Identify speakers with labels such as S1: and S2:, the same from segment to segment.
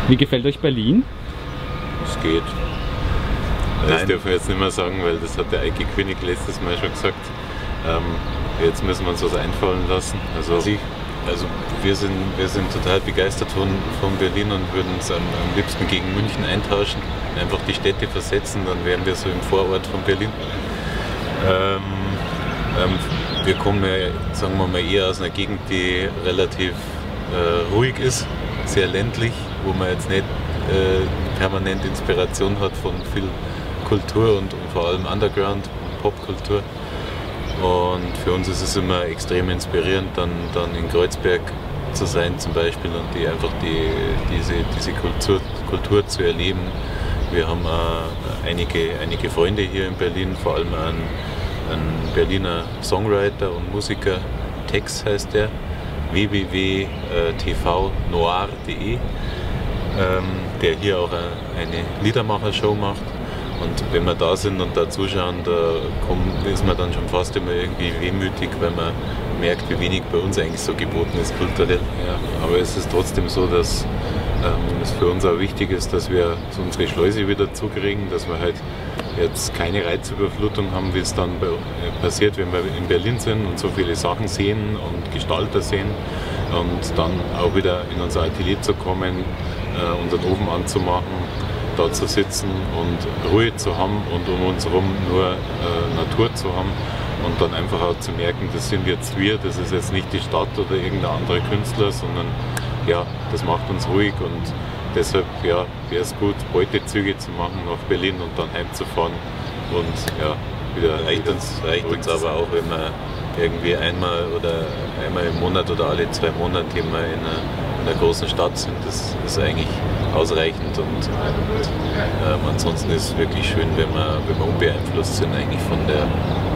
S1: Wie gefällt euch Berlin?
S2: Es geht. Das dürfen wir jetzt nicht mehr sagen, weil das hat der Eike König letztes Mal schon gesagt. Jetzt müssen wir uns was einfallen lassen. Also wir sind total begeistert von Berlin und würden uns am liebsten gegen München eintauschen. Einfach die Städte versetzen, dann wären wir so im Vorort von Berlin. Wir kommen ja, sagen wir mal, eher aus einer Gegend, die relativ ruhig ist, sehr ländlich, wo man jetzt nicht permanent Inspiration hat von viel Kultur und vor allem Underground und Popkultur. Und für uns ist es immer extrem inspirierend, dann in Kreuzberg zu sein zum Beispiel und diese Kultur zu erleben. Wir haben einige Freunde hier in Berlin, vor allem einen Berliner Songwriter und Musiker, Tex heißt der, www.tvnoir.de, der hier auch eine Liedermacher-Show macht. Und wenn wir da sind und da zuschauen, ist man dann schon fast immer irgendwie wehmütig, weil man merkt, wie wenig bei uns eigentlich so geboten ist kulturell. Ja, aber es ist trotzdem so, dass es für uns auch wichtig ist, dass wir so unsere Schleuse wieder zukriegen, dass wir halt jetzt keine Reizüberflutung haben, wie es dann passiert, wenn wir in Berlin sind und so viele Sachen sehen und Gestalter sehen und dann auch wieder in unser Atelier zu kommen, unseren Ofen anzumachen, da zu sitzen und Ruhe zu haben und um uns herum nur Natur zu haben und dann einfach auch zu merken, das sind jetzt wir, das ist jetzt nicht die Stadt oder irgendein anderer Künstler, sondern ja, das macht uns ruhig und deshalb ja, wäre es gut, Beutezüge zu machen nach Berlin und dann heimzufahren und ja, wieder reicht uns aber auch, wenn wir irgendwie einmal im Monat oder alle 2 Monate immer in einer großen Stadt sind. Das ist eigentlich ausreichend und ansonsten ist es wirklich schön, wenn wir unbeeinflusst sind eigentlich von der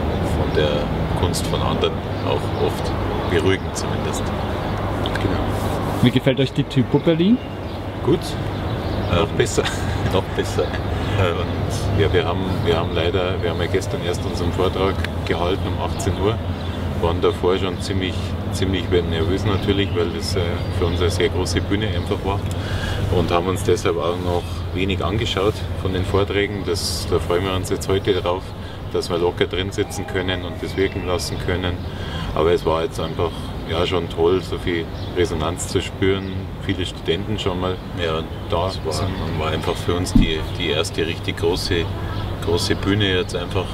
S2: Kunst von anderen, auch oft beruhigend zumindest. Genau.
S1: Wie gefällt euch die Typo Berlin?
S2: Gut, noch besser. Noch besser. Und ja, wir haben ja gestern erst unseren Vortrag gehalten um 18 Uhr, waren davor schon ziemlich nervös natürlich, weil das für uns eine sehr große Bühne einfach war und haben uns deshalb auch noch wenig angeschaut von den Vorträgen. Da freuen wir uns jetzt heute drauf, dass wir locker drin sitzen können und das wirken lassen können. Aber es war jetzt einfach ja, schon toll, so viel Resonanz zu spüren, viele Studenten schon mal da waren und war einfach für uns die erste richtig große Bühne jetzt einfach.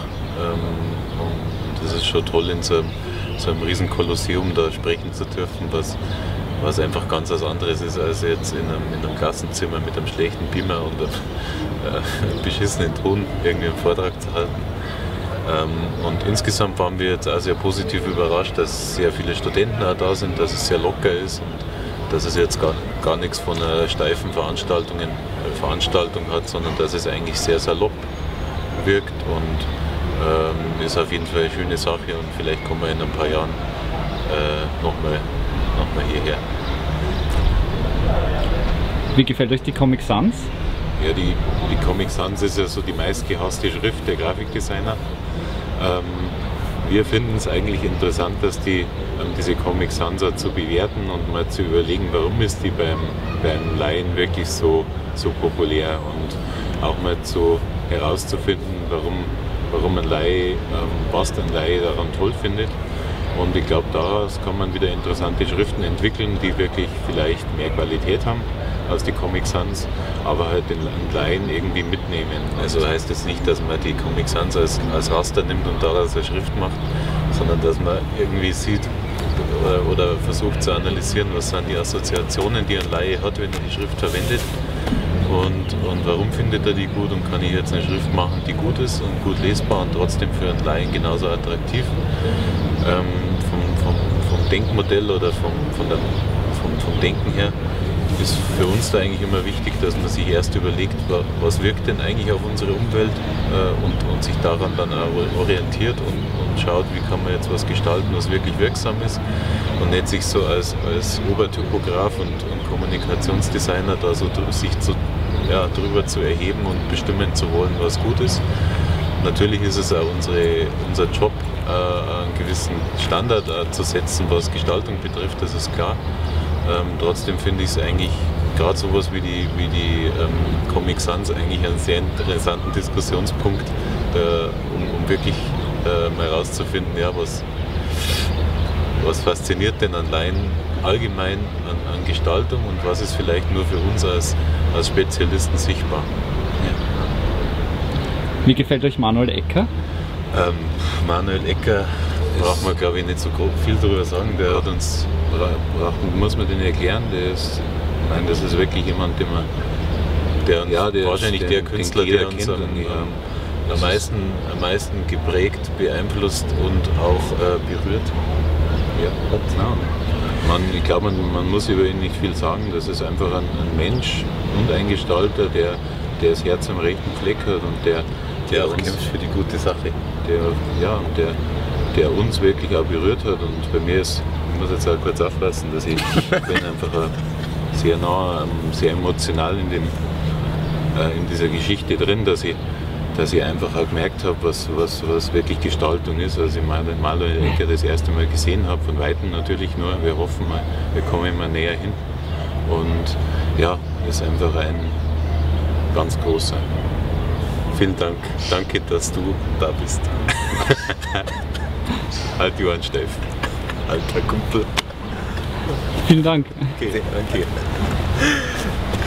S2: Und das ist schon toll, in so einem riesen Kolosseum da sprechen zu dürfen, was einfach ganz was anderes ist, als jetzt in einem Klassenzimmer mit einem schlechten Beamer und einem beschissenen Ton irgendwie einen Vortrag zu halten. Und insgesamt waren wir jetzt auch sehr positiv überrascht, dass sehr viele Studenten auch da sind, dass es sehr locker ist und dass es jetzt gar nichts von einer steifen Veranstaltung hat, sondern dass es eigentlich sehr salopp wirkt und ist auf jeden Fall eine schöne Sache und vielleicht kommen wir in ein paar Jahren nochmal hierher.
S1: Wie gefällt euch die Comic Sans?
S2: Ja, die Comic Sans ist ja so die meistgehasste Schrift der Grafikdesigner. Wir finden es eigentlich interessant, dass diese Comic Sans zu bewerten und mal zu überlegen, warum ist die beim Laien wirklich so populär und auch mal so herauszufinden, warum ein Laie, was ein Laie daran toll findet. Und ich glaube, daraus kann man wieder interessante Schriften entwickeln, die wirklich vielleicht mehr Qualität haben als die Comic Sans, aber halt den Laien irgendwie mitnehmen. Also heißt es nicht, dass man die Comic Sans als Raster nimmt und daraus eine Schrift macht, sondern dass man irgendwie sieht oder versucht zu analysieren, was sind die Assoziationen, die ein Laie hat, wenn er die Schrift verwendet und warum findet er die gut und kann ich jetzt eine Schrift machen, die gut ist und gut lesbar und trotzdem für einen Laien genauso attraktiv. Vom Denkmodell oder vom Denken her ist für uns da eigentlich immer wichtig, dass man sich erst überlegt, was wirkt denn eigentlich auf unsere Umwelt und sich daran dann auch orientiert und schaut, wie kann man jetzt was gestalten, was wirklich wirksam ist und nicht sich so als Obertypograf und Kommunikationsdesigner da so sich drüber zu erheben und bestimmen zu wollen, was gut ist. Natürlich ist es auch unser Job, einen gewissen Standard zu setzen, was Gestaltung betrifft, das ist klar. Trotzdem finde ich es eigentlich gerade sowas wie die Comic Sans eigentlich einen sehr interessanten Diskussionspunkt, um wirklich mal herauszufinden, ja, was fasziniert denn an Laien allgemein an Gestaltung und was ist vielleicht nur für uns als Spezialisten sichtbar. Ja.
S1: Wie gefällt euch Manuel Ecker?
S2: Manuel Ecker braucht man, glaube ich, nicht so viel darüber sagen. Der hat uns, muss man den erklären, das ist wirklich jemand, der wahrscheinlich der Künstler, der uns am meisten geprägt, beeinflusst und auch berührt. Ja, ich glaube, man muss über ihn nicht viel sagen. Das ist einfach ein Mensch und ein Gestalter, der das Herz am rechten Fleck hat und der auch kämpft für die gute Sache. Der uns wirklich auch berührt hat. Und bei mir ist, ich muss jetzt auch kurz aufpassen, dass ich bin einfach sehr nah, sehr emotional in dieser Geschichte drin, dass ich einfach auch gemerkt habe, was wirklich Gestaltung ist. Als ich Manuel Ecker das erste Mal gesehen habe, von Weitem natürlich nur, wir hoffen mal, wir kommen immer näher hin. Und ja, ist einfach ein ganz großer. Vielen Dank, danke, dass du da bist. Halt die Ohren steif, alter Kumpel.
S1: Vielen Dank.
S2: Okay, danke.